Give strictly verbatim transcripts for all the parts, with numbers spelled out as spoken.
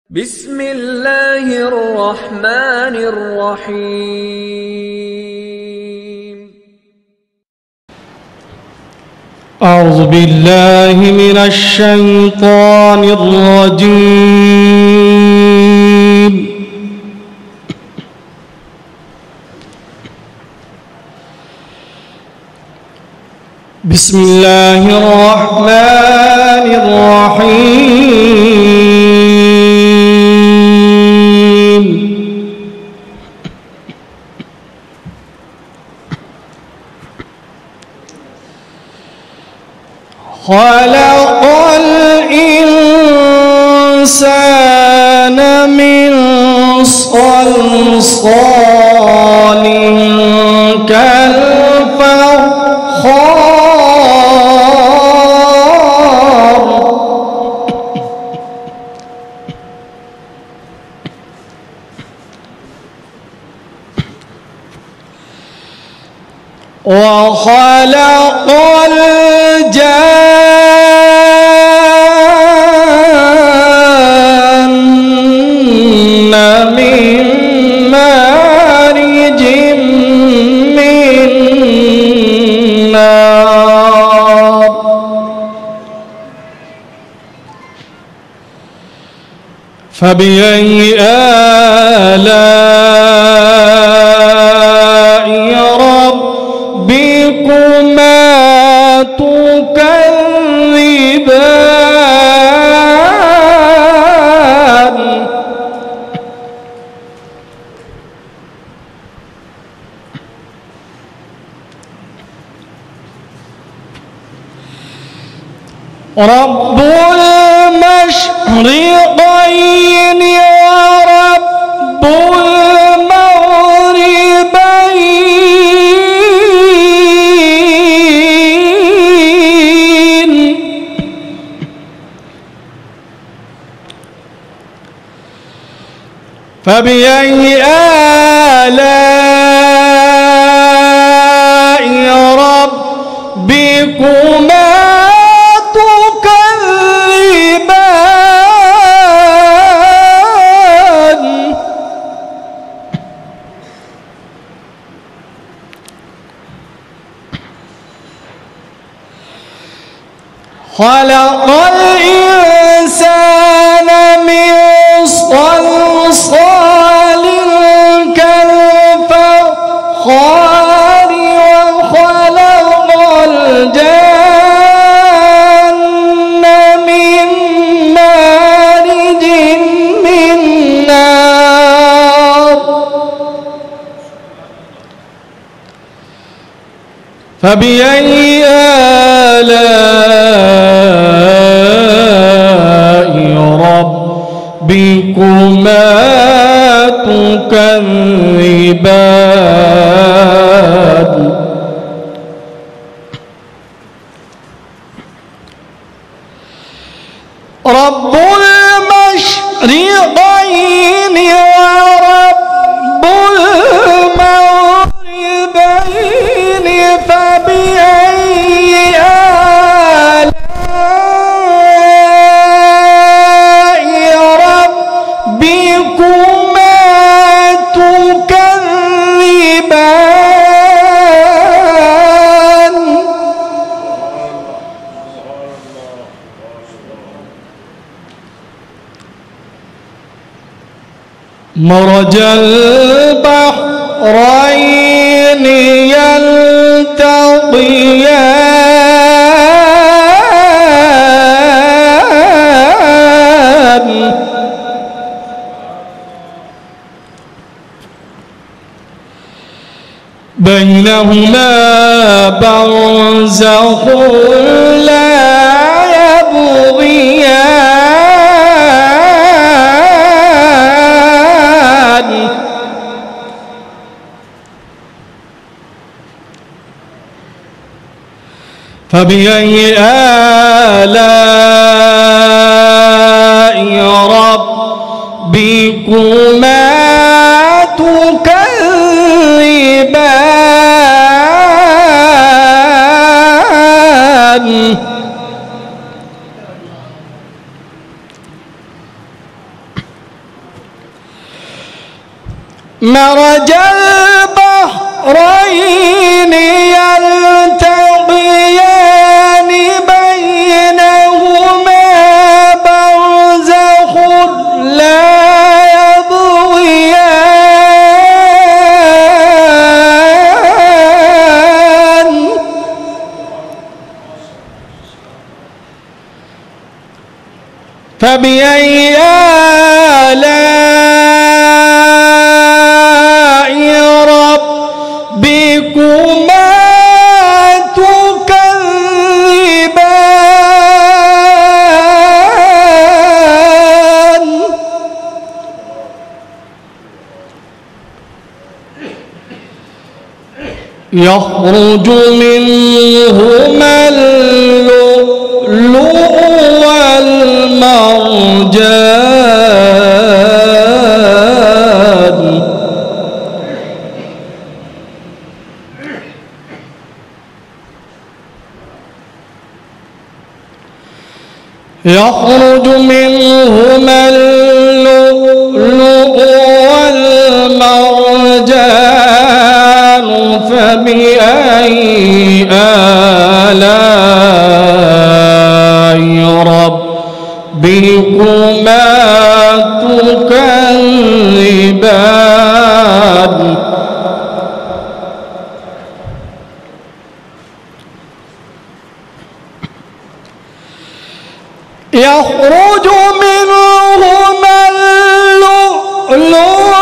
بسم الله الرحمن الرحيم. أعوذ بالله من الشيطان الرجيم. بسم الله الرحمن الرحيم. خلق الإنسان من صلصال كالفخار وخلق الجان من مارج من نار فبأي آلاء ربكما تكذبان رب المشرقين ورب المغربين فبأي آلاء ربكما تكذبان خلق الإنسان من صلصال كالفخار وخلق الجان من مارج من نار فبأي آلاء ربكما تكذبان رب المشرقين ورب المغربين فبأي آلاء ربكما تكذبان مرج البحرين يلتقيان بينهما برزخ لا يبغيان فبأي آلاء ربكما تكذبان مرج البحرين يلتقيان بينهما برزخ لا يبغيان فبأي آلاء ربكما تكذبان يخرج منهما اللؤلؤ والمرجان يخرج منهما اللؤلؤ والمرجان فبأي آلاء ربكما تكذبان يخرج منهما اللؤلؤ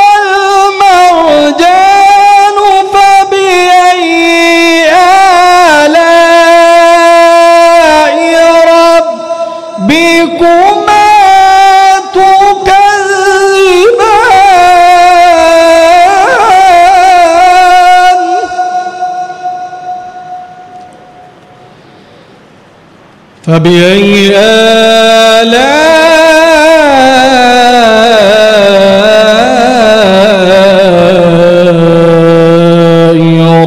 والمرجان فبأي آلاء ربكما تكذبان فبأي آلاء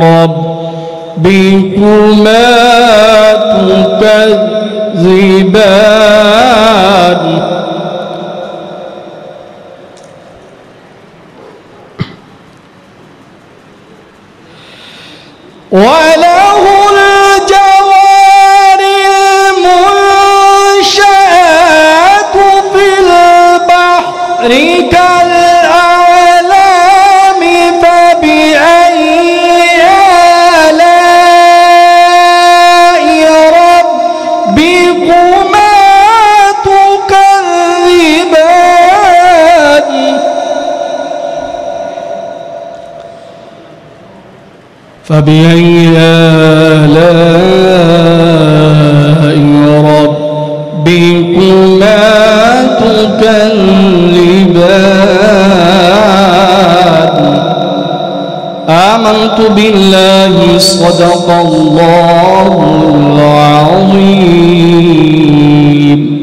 ربكما تكذبان وله الجوار المنشآت في البحر كالأعلام فبأي آلاء ربكما تكذبان فبأي آلاء ربكما تكذبان آمنت بالله صدق الله العظيم.